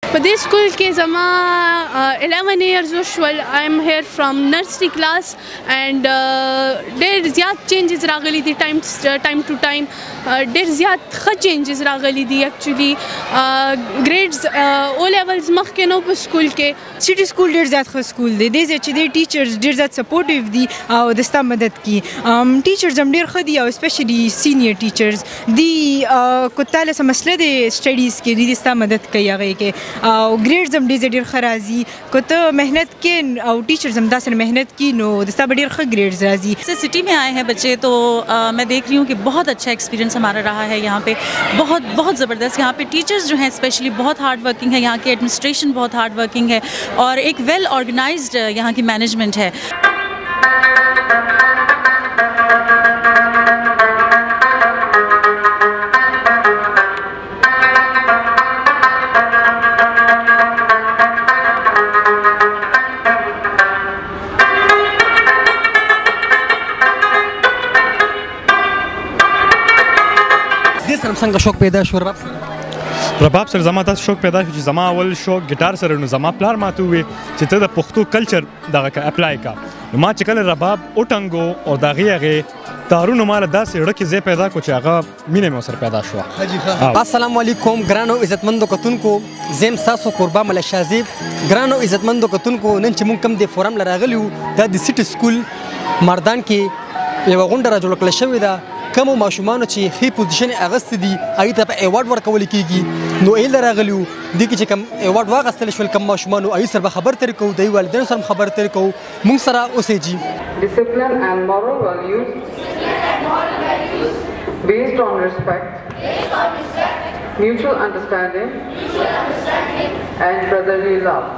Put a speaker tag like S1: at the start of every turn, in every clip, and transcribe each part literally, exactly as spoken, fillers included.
S1: په دې سکول کې زما eleven years وشول. I am here from nursery class and ډېر زیات چینجز راغلي دي ټایم ټایم ټو ټایم. ډېر زیات ښه چینجز راغلي دي ایکچولی. ګریډز او لیولز مخکې نو په سکول کې.
S2: سټي سکول ډېر زیات ښه سکول دی. دې ځای چې دی ټیچرز ډېر زیات سپورټیو دي او د ستا مدد کوي. ټیچرز هم ډېر ښه دي او اسپیشلی سینیر ټیچرز دی کو تاله څه مسله دی سټډیز کې دی ستا مدد کوي هغې کې. और ग्रेड्स हम डी ډېر ښه راځي. کو ته محنत کې او टीचर्स हम दस मेहनत की नो दस्ता ډېر ښه ग्रेड्स राजी.
S3: से सिटी में आए हैं बच्चे तो आ, मैं देख रही हूँ कि बहुत अच्छा एक्सपीरियंस हमारा रहा है यहाँ पे. बहुत बहुत ज़बरदस्त. यहाँ पे टीचर्स जो हैं स्पेशली बहुत हार्ड वर्किंग है. यहाँ की एडमिनिस्ट्रेशन बहुत हार्ड वर्किंग है और एक वेल ऑर्गेनाइज्ड यहाँ की मैनेजमेंट है.
S4: څنګه شوق پیدا شو رباب سره؟
S5: رباب سره زما داسې شوق پیدا شو چې زما اول شوق ګیټار سره نو زما پلار ماته وویل چې ته د پښتو کلچر دغه که اپلای کا. نو ما چې کله رباب وټنګو او د هغې هغې تارونو ماله داسې ړکې ځای پیدا کړو چې هغه مینه مې ورسره پیدا شوه.
S4: السلام علیکم ګرانو عزتمندو کتونکو، زه یم ستاسو قربا مله شاذیب. ګرانو عزتمندو کتونکو، نن چې موږ کوم د فورم له راغلي یو دا د سټي سکول مردان کې یوه غونډه راجوړه کړې شوې ده. کومو ماشومانو چې ښې پوزیشن یې اخیستی دي هغوی ته په ایوارډ ورکول کېږي. نو هیله راغلي وو دې کې چې کوم ایوارډ واخیستلی شول کوم ماشومانو هغوی سره به خبرې ترې کوو، د هغوی والدینو سره هم خبرې ترې کوو. موږ سره اوسئ جي.
S6: Discipline and moral values based on respect, mutual understanding and brotherly love.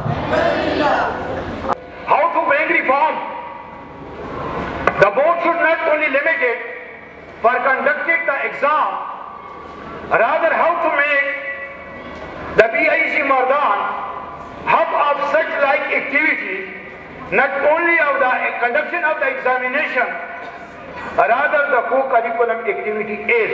S7: How to bring reform? The board should not only limit it for conducting the exam, rather how to make the B I C Mardan hub of such like activities, not only of the conduction of the examination, rather the co-curriculum activity is.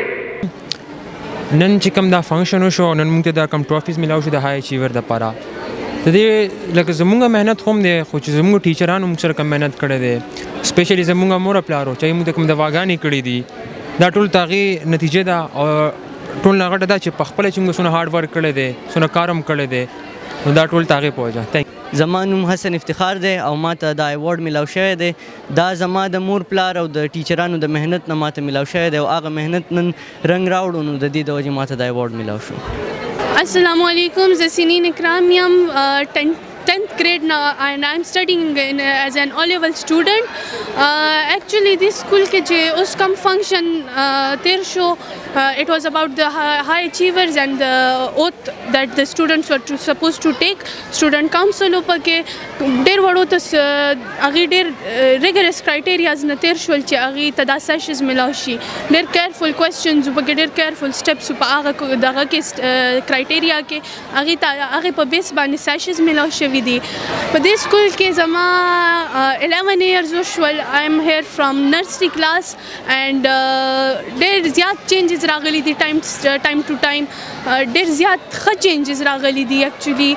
S8: نن چې کوم دا فنکشن وشو نن موږ ته دا کوم ټرافیز میلاو شو د های اچیور دپاره. د دې لکه زمونږ محنت خو هم دی خو چې زمونږ ټیچرانو موږ سره کوم محنت کړی دی سپیشلی زمونږ مور پلارو چې موږ ته کوم دواګانې کړي دي دا ټول د هغې نتیجه ده او ټول نه غټه دا چې په خپله چې موږ څونه هارډ ورک کړی دی څونه کار هم کړی دی نو دا ټول د هغې په وجه.
S9: زما نوم حسن افتخار دی او ماته دا ایوارډ میلاو شوی دی. دا زما د مور پلار او د ټیچرانو د محنت نه ماته میلاو شوی دی او هغه محنت نن رنګ راوړو نو د دې د وجې ماته دا ایوارډ میلاو شو.
S1: السلام علیکم. زه سنین اکرام یم tenth grade now and I'm studying in, uh, as an O-level student. Uh, actually this school ke je us kam function uh, ter show uh, it was about the high, high achievers and the oath that the students were to, supposed to take. Student council upa ke der wado tas agi der rigorous criteria na ter show che agi tada sessions milashi der careful questions upa ke der careful steps upa aga daga ke criteria ke agi ta agi pa base bani sessions milashi دی. په دې سکول کې زما eleven years وشول. I am here from nursery class and ډېر زیات چینجز راغلي دي ټایم ټایم ټو ټایم. ډېر زیات ښه چینجز راغلي دي ایکچولی.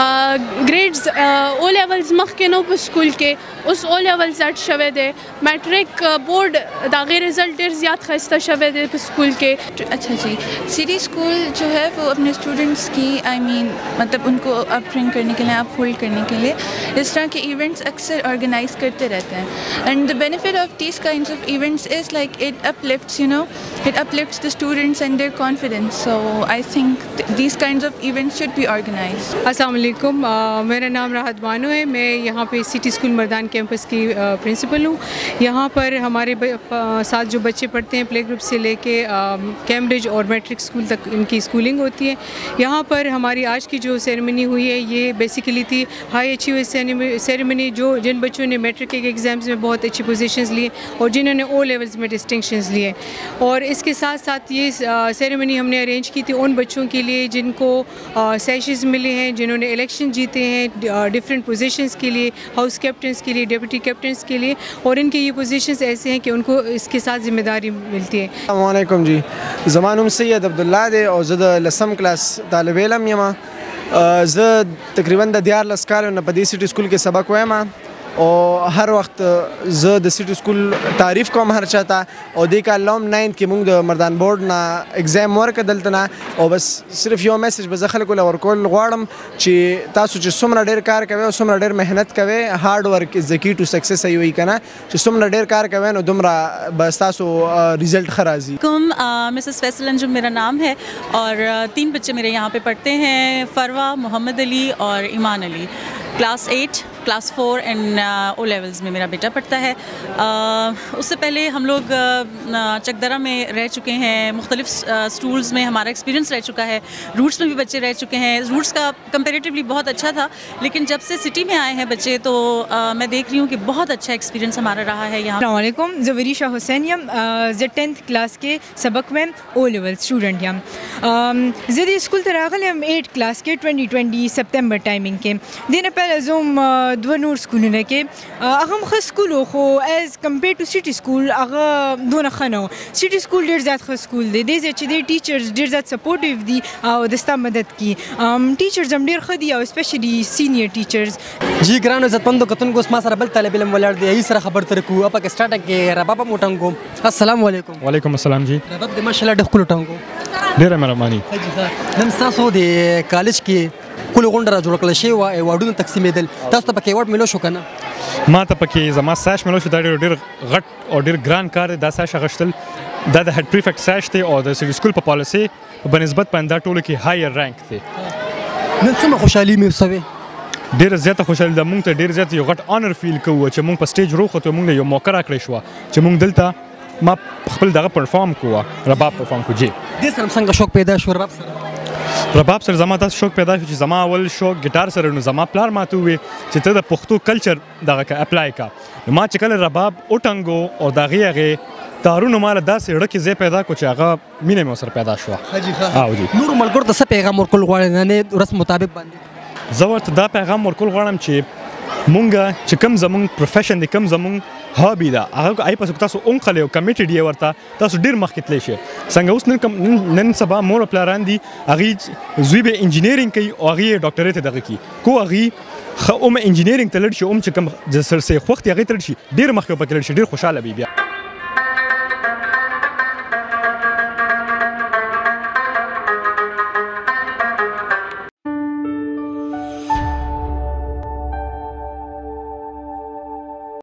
S1: ګریډز او لیولز مخکې نو په سکول کې اوس او لیولز اډ شوی دی. میټرک بورډ د هغې رزلټ ډېر زیات ښایسته شوی دی په سکول کې.
S10: اچھا جی سٹی اسکول جو ہے وہ اپنے اسٹوڈنٹس کی آئی مین مطلب ان کو اپ ٹرین کرنے کے لیے اپ ہولڈ کرنے کے لیے اس طرح کے ایونٹس اکثر آرگنائز کرتے رہتے ہیں. اینڈ دا بینیفٹ آف دیز کائنڈس آف ایونٹس از لائک اٹ اپ لفٹس یو نو اٹ اپ لفٹس دا اسٹوڈنٹس اینڈ دیئر کانفیڈنس. سو آئی تھنک دیز کائنڈس آف ایونٹس شوڈ بی آرگنائز.
S2: السلام علیکم. میرا نام راحت بانو ہے. میں یہاں پہ سٹی اسکول مردان کیمپس کی پرنسپل ہوں. یہاں پر ہمارے ساتھ جو بچے پڑھتے ہیں پلے گروپ سے لے کے کیمبرج اور میٹرک اسکول تک ان کی اسکولنگ ہوتی ہے. یہاں پر ہماری آج کی جو سیریمنی ہوئی ہے یہ بیسیکلی تھی ہائی اچیور سیریمنی جو جن بچوں نے میٹرک کے ایگزامز میں بہت اچھی پوزیشنز لیے اور جنہوں نے او لیولز میں ڈسٹنکشنز لیے. اور اس کے ساتھ ساتھ یہ سیریمنی ہم نے ارینج کی تھی ان بچوں کے لیے جن کو سیشز ملے ہیں جنہوں نے الیکشن جیتے ہیں ڈفرینٹ پوزیشنز کے لیے ہاؤس کیپٹنس کے لیے ڈپٹی کیپٹنس کے لیے اور ان کے یہ پوزیشنز ایسے ہیں کہ ان کو اس کے ساتھ ذمہ داری ملتی ہے.
S11: السلام علیکم جی. زما نوم سید عبدالله دی او زه د لسم کلاس طالب علم یم. زه تقریبا د دیارلس کالو نه په دې سټي سکول کې سبق وایم او هر وخت زه د سټي سکول تعریف کوم هر چاته او دې کال لوم ناینت کې موږ د مردان بورډ نه اگزام ورکړه دلته نه او بس صرف یو میسج به زه خلکو له ورکول غواړم چې تاسو چې څومره ډېر کار کوئ او څومره ډېر محنت کوئ هارډ ورک از د کی ټو سکسیس یې وایي که نه چې څومره ډېر کار کوئ نو دومره به ستاسو result ښه راځي.
S3: कुम मिसेस फैसल अंजुम मेरा नाम है और तीन बच्चे मेरे यहाँ पे पढ़ते हैं, फरवा, मोहम्मद अली और Iman Ali. Class eight, class four and O levels में मेरा बेटा पढ़ता है. uh, उससे पहले हम लोग uh, चकदरा में रह चुके हैं, मुख्तलिफ स्कूल्स में हमारा एक्सपीरियंस रह चुका है. रूट्स में भी बच्चे रह चुके हैं. रूट्स का कंपेरेटिवली बहुत अच्छा था, लेकिन जब से सिटी में आए हैं बच्चे तो uh, मैं देख रही हूँ कि बहुत अच्छा एक्सपीरियंस हमारा रहा है यहाँ.
S12: अस्सलाम वालेकुम, ज़वरीशा हुसैन यम ज टेंथ क्लास के सबक में ओ लेवल स्टूडेंट यम ज़िद स्कूल तरागल हम एट क्लास के ट्वेंटी ट्वेंटी सितंबर टाइमिंग के दिन पहले जोम दो नूर स्कूल ने के अगम ख स्कूल खो as compare to city school अग दोन खनो सिटी स्कूल डेढ़ ज़्यादा ख स्कूल दे दे जे दे टीचर्स डेढ़ ज़्यादा सपोर्टिव दी और दस्ता मदद की टीचर्स हम डेढ़ खदी और स्पेशली सीनियर टीचर्स
S4: जी ग्रानो इज्जतमंदो कतन को स्मा सर बल तालिब इल्म वलार दे यही सर खबर तरकू अपा के स्टार्ट के रबाब मोटंगो अस्सलाम वालेकुम.
S5: वालेकुम अस्सलाम जी.
S4: रबाब दे माशाल्लाह ढकुल टंगो
S5: ډیره مهرباني.
S4: نن تاسو د کالج کې کول غونډه را جوړ کړل شي او ایوارډونه تقسیمېدل تاسو ته پکې ایوارډ ملو شو کنه؟
S5: ما ته پکې زما ساش ملو شو دا ډېر ډېر غټ او ډېر ګران کار دی. دا ساش غشتل دا د هډ پریفیکټ ساش دی او د سکول په پالیسي په بنسبت باندې دا ټولو کې هایر رانک دی.
S4: نن څومره خوشحالي مې وسوي
S5: ډېر زیاته خوشحالي ده. مونږ ته ډېر زیات یو غټ آنر فیل کوو چې مونږ په سټیج روخوتو. مونږ یو موقع راکړی شوه چې مونږ دلته ما خپل دغه پرفارم کوه رباب پرفارم کو جی.
S4: دې سره څنګه شوق پیدا شو رباب سره؟
S5: رباب سره زما داسې شوق پیدا شو چې زما اول شوق ګیټار سره نو زما پلار ماته وویل چې ته د پښتو کلچر دغه که اپلای کا. نو ما چې کله رباب وټنګو او د هغې هغې تارونو ماله داسې زړه کې ځای پیدا کړو چې هغه مینه مې ورسره پیدا شوه.
S4: او جي نورو ملګرو ته څه پیغام ورکول غواړې نننۍ ورځ مطابق باندې؟
S5: زه ورته دا پیغام ورکول غواړم چې مونږ چې کوم زمونږ پروفیشن دی کوم زمونږ هابي ده هغه آی پس تاسو اونقله او کمیټډ یې ورته تاسو ډیر مخکې تللی شئ. څنګه اوس نن نن سبا مور پلاران دي هغې زوی به انجینیرینګ کوي او هغې یې ډاکټرۍ ته دغه کوي کو هغې ښه اومه انجینیرینګ ته لړ شي اوم چې کوم سرسې خوښت یې هغې ته لړ شي ډېر مخکې به پکې لړ شي ډېر خوشحاله وي بیا.